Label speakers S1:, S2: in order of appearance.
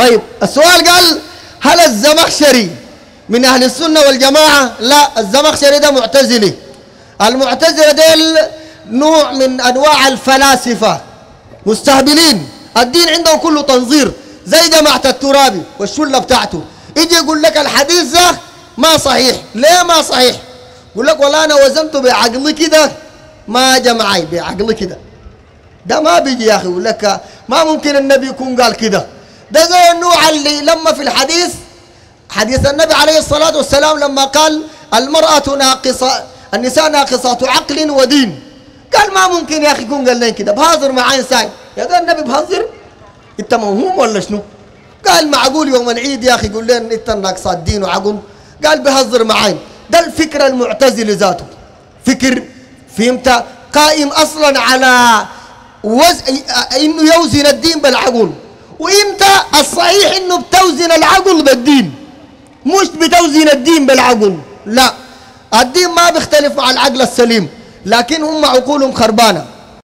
S1: طيب السؤال قال هل الزمخشري من أهل السنة والجماعة؟ لا، الزمخشري ده معتزلي. المعتزلة ديل نوع من أنواع الفلاسفة مستهبلين، الدين عندهم كله تنظير، زي جماعة الترابي والشلة بتاعته. يجي يقول لك الحديث ده ما صحيح. ليه ما صحيح؟ يقول لك والله أنا وزنته بعقلي كده ما جمعي بعقلي كده. ده ما بيجي يا أخي. يقول لك ما ممكن النبي يكون قال كده. ده زي النوع اللي لما في الحديث، حديث النبي عليه الصلاة والسلام لما قال المرأة ناقصة، النساء ناقصات عقل ودين، قال ما ممكن يا أخي يكون قال لنا كده، بهزر مع إنسان. يا ده النبي بهزر؟ أنت موهوم ولا شنو؟ قال معقول يوم العيد يا أخي يقول لنا أنت ناقصات دين وعقل؟ قال بهزر معاي. ده الفكر المعتزلي ذاته، فكر فهمت قائم أصلا على إنه يوزن الدين بالعقل، وإنت الصحيح إنه بتوزن العقل بالدين، مش بتوزن الدين بالعقل. لا، الدين ما بيختلف مع العقل السليم، لكن هم عقولهم خربانة.